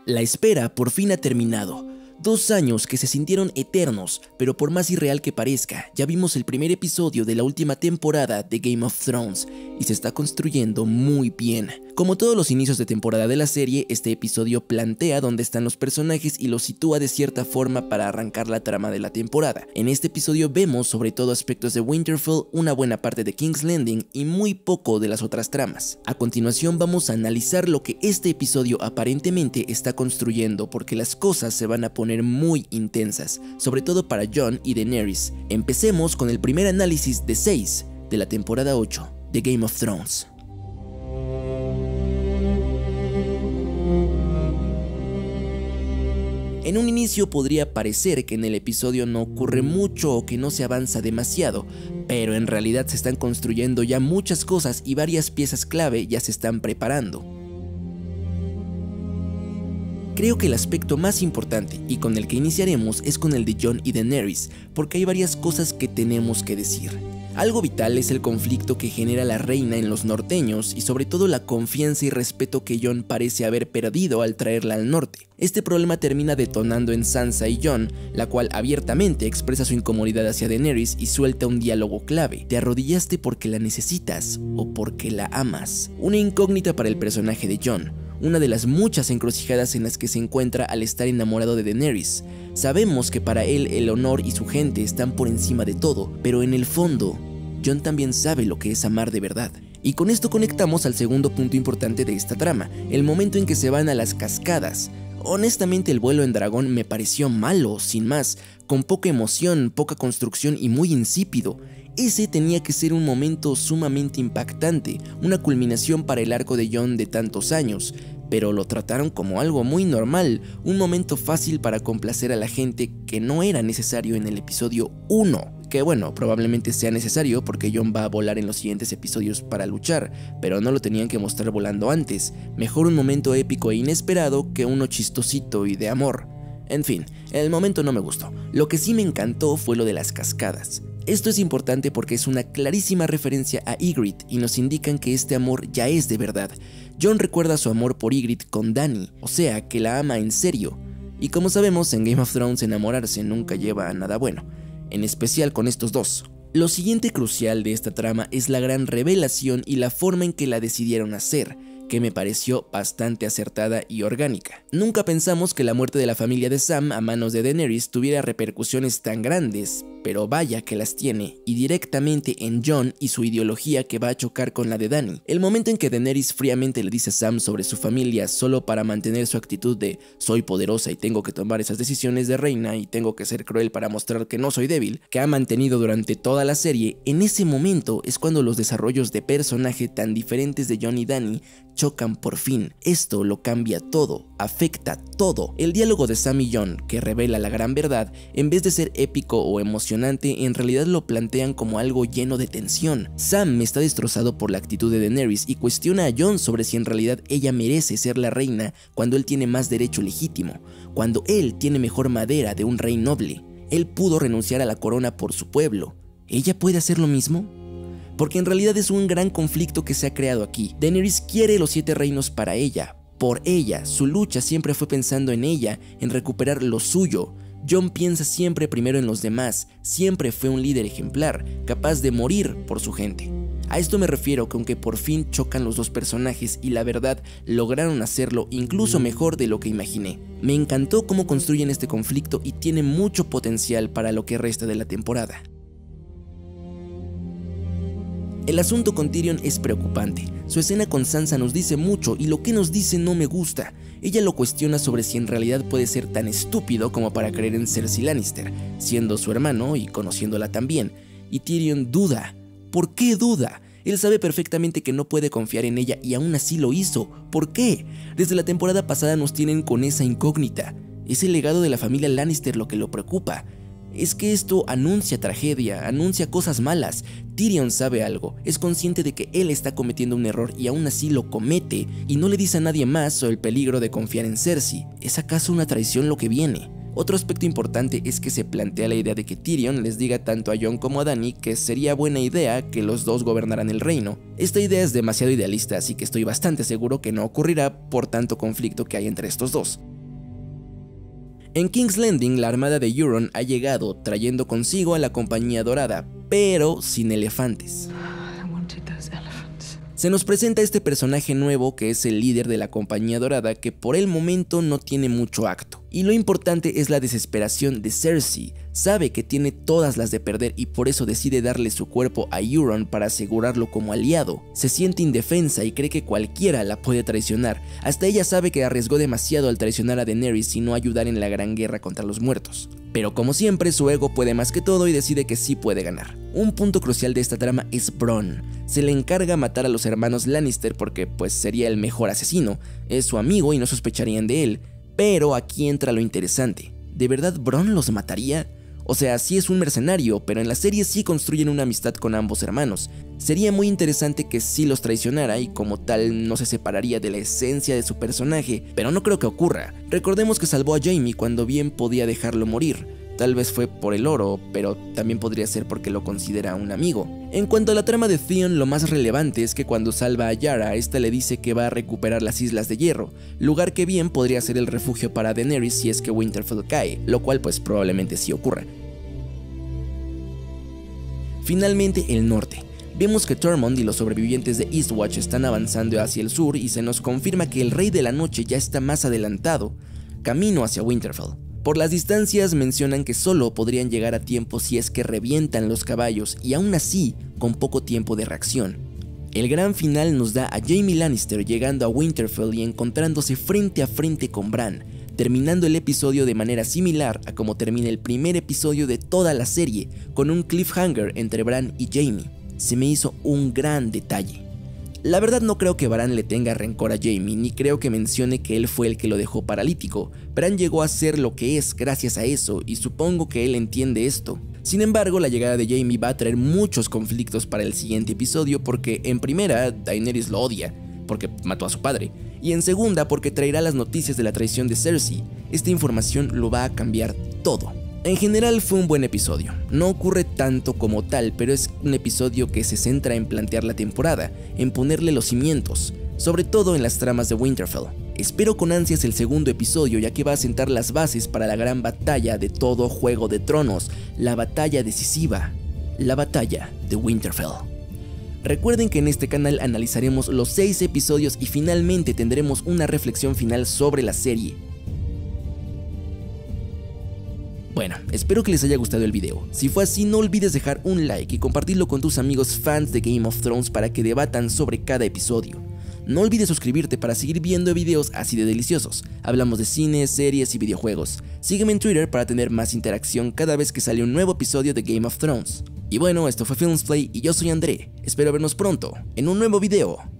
La espera por fin ha terminado. 2 años que se sintieron eternos, pero por más irreal que parezca, ya vimos el primer episodio de la última temporada de Game of Thrones y se está construyendo muy bien. Como todos los inicios de temporada de la serie, este episodio plantea dónde están los personajes y los sitúa de cierta forma para arrancar la trama de la temporada. En este episodio vemos sobre todo aspectos de Winterfell, una buena parte de King's Landing y muy poco de las otras tramas. A continuación vamos a analizar lo que este episodio aparentemente está construyendo, porque las cosas se van a poner muy intensas, sobre todo para Jon y Daenerys. Empecemos con el primer análisis de 6 de la temporada 8 de Game of Thrones. En un inicio podría parecer que en el episodio no ocurre mucho o que no se avanza demasiado, pero en realidad se están construyendo ya muchas cosas y varias piezas clave ya se están preparando. Creo que el aspecto más importante y con el que iniciaremos es con el de Jon y Daenerys, porque hay varias cosas que tenemos que decir. Algo vital es el conflicto que genera la reina en los norteños y sobre todo la confianza y respeto que Jon parece haber perdido al traerla al norte. Este problema termina detonando en Sansa y Jon, la cual abiertamente expresa su incomodidad hacia Daenerys y suelta un diálogo clave: ¿te arrodillaste porque la necesitas o porque la amas? Una incógnita para el personaje de Jon, una de las muchas encrucijadas en las que se encuentra al estar enamorado de Daenerys. Sabemos que para él el honor y su gente están por encima de todo, pero en el fondo, Jon también sabe lo que es amar de verdad. Y con esto conectamos al segundo punto importante de esta trama, el momento en que se van a las cascadas. Honestamente el vuelo en dragón me pareció malo, sin más, con poca emoción, poca construcción y muy insípido. Ese tenía que ser un momento sumamente impactante, una culminación para el arco de Jon de tantos años, pero lo trataron como algo muy normal, un momento fácil para complacer a la gente que no era necesario en el episodio 1. Que bueno, probablemente sea necesario porque Jon va a volar en los siguientes episodios para luchar, pero no lo tenían que mostrar volando antes. Mejor un momento épico e inesperado que uno chistosito y de amor. En fin, el momento no me gustó. Lo que sí me encantó fue lo de las cascadas. Esto es importante porque es una clarísima referencia a Ygritte y nos indican que este amor ya es de verdad. Jon recuerda su amor por Ygritte con Dany, o sea que la ama en serio. Y como sabemos, en Game of Thrones enamorarse nunca lleva a nada bueno, en especial con estos dos. Lo siguiente crucial de esta trama es la gran revelación y la forma en que la decidieron hacer, que me pareció bastante acertada y orgánica. Nunca pensamos que la muerte de la familia de Sam a manos de Daenerys tuviera repercusiones tan grandes, pero vaya que las tiene, y directamente en Jon y su ideología que va a chocar con la de Dany. El momento en que Daenerys fríamente le dice a Sam sobre su familia solo para mantener su actitud de soy poderosa y tengo que tomar esas decisiones de reina y tengo que ser cruel para mostrar que no soy débil, que ha mantenido durante toda la serie, en ese momento es cuando los desarrollos de personaje tan diferentes de Jon y Dany chocan por fin. Esto lo cambia todo, afecta todo. El diálogo de Sam y Jon, que revela la gran verdad, en vez de ser épico o emocionante, en realidad lo plantean como algo lleno de tensión. Sam está destrozado por la actitud de Daenerys y cuestiona a Jon sobre si en realidad ella merece ser la reina cuando él tiene más derecho legítimo, cuando él tiene mejor madera de un rey noble. Él pudo renunciar a la corona por su pueblo. ¿Ella puede hacer lo mismo? Porque en realidad es un gran conflicto que se ha creado aquí. Daenerys quiere los 7 reinos para ella, por ella. Su lucha siempre fue pensando en ella, en recuperar lo suyo. Jon piensa siempre primero en los demás, siempre fue un líder ejemplar, capaz de morir por su gente. A esto me refiero que aunque por fin chocan los dos personajes y la verdad lograron hacerlo incluso mejor de lo que imaginé. Me encantó cómo construyen este conflicto y tiene mucho potencial para lo que resta de la temporada. El asunto con Tyrion es preocupante. Su escena con Sansa nos dice mucho y lo que nos dice no me gusta. Ella lo cuestiona sobre si en realidad puede ser tan estúpido como para creer en Cersei Lannister, siendo su hermano y conociéndola también. Y Tyrion duda. ¿Por qué duda? Él sabe perfectamente que no puede confiar en ella y aún así lo hizo. ¿Por qué? Desde la temporada pasada nos tienen con esa incógnita. Es el legado de la familia Lannister lo que lo preocupa. Es que esto anuncia tragedia, anuncia cosas malas. Tyrion sabe algo, es consciente de que él está cometiendo un error y aún así lo comete, y no le dice a nadie más sobre el peligro de confiar en Cersei. ¿Es acaso una traición lo que viene? Otro aspecto importante es que se plantea la idea de que Tyrion les diga tanto a Jon como a Dany que sería buena idea que los dos gobernaran el reino. Esta idea es demasiado idealista, así que estoy bastante seguro que no ocurrirá por tanto conflicto que hay entre estos dos. En King's Landing, la armada de Euron ha llegado, trayendo consigo a la Compañía Dorada, pero sin elefantes. Se nos presenta este personaje nuevo que es el líder de la Compañía Dorada, que por el momento no tiene mucho acto. Y lo importante es la desesperación de Cersei. Sabe que tiene todas las de perder y por eso decide darle su cuerpo a Euron para asegurarlo como aliado. Se siente indefensa y cree que cualquiera la puede traicionar. Hasta ella sabe que arriesgó demasiado al traicionar a Daenerys y no ayudar en la gran guerra contra los muertos. Pero como siempre, su ego puede más que todo y decide que sí puede ganar. Un punto crucial de esta trama es Bronn. Se le encarga matar a los hermanos Lannister porque pues sería el mejor asesino, es su amigo y no sospecharían de él. Pero aquí entra lo interesante, ¿de verdad Bronn los mataría? O sea, sí es un mercenario, pero en la serie sí construyen una amistad con ambos hermanos. Sería muy interesante que sí los traicionara y como tal no se separaría de la esencia de su personaje, pero no creo que ocurra. Recordemos que salvó a Jaime cuando bien podía dejarlo morir. Tal vez fue por el oro, pero también podría ser porque lo considera un amigo. En cuanto a la trama de Theon, lo más relevante es que cuando salva a Yara, esta le dice que va a recuperar las Islas de Hierro, lugar que bien podría ser el refugio para Daenerys si es que Winterfell cae, lo cual pues probablemente sí ocurra. Finalmente, el norte. Vemos que Tormund y los sobrevivientes de Eastwatch están avanzando hacia el sur y se nos confirma que el Rey de la Noche ya está más adelantado, camino hacia Winterfell. Por las distancias mencionan que solo podrían llegar a tiempo si es que revientan los caballos y aún así con poco tiempo de reacción. El gran final nos da a Jaime Lannister llegando a Winterfell y encontrándose frente a frente con Bran, terminando el episodio de manera similar a como termina el primer episodio de toda la serie, con un cliffhanger entre Bran y Jaime. Se me hizo un gran detalle. La verdad no creo que Bran le tenga rencor a Jaime, ni creo que mencione que él fue el que lo dejó paralítico. Bran llegó a ser lo que es gracias a eso y supongo que él entiende esto. Sin embargo, la llegada de Jaime va a traer muchos conflictos para el siguiente episodio porque en primera, Daenerys lo odia, porque mató a su padre, y en segunda porque traerá las noticias de la traición de Cersei. Esta información lo va a cambiar todo. En general fue un buen episodio, no ocurre tanto como tal, pero es un episodio que se centra en plantear la temporada, en ponerle los cimientos, sobre todo en las tramas de Winterfell. Espero con ansias el segundo episodio ya que va a sentar las bases para la gran batalla de todo Juego de Tronos, la batalla decisiva, la batalla de Winterfell. Recuerden que en este canal analizaremos los 6 episodios y finalmente tendremos una reflexión final sobre la serie. Bueno, espero que les haya gustado el video. Si fue así, no olvides dejar un like y compartirlo con tus amigos fans de Game of Thrones para que debatan sobre cada episodio. No olvides suscribirte para seguir viendo videos así de deliciosos. Hablamos de cine, series y videojuegos. Sígueme en Twitter para tener más interacción cada vez que sale un nuevo episodio de Game of Thrones. Y bueno, esto fue Filmsplay y yo soy André. Espero vernos pronto en un nuevo video.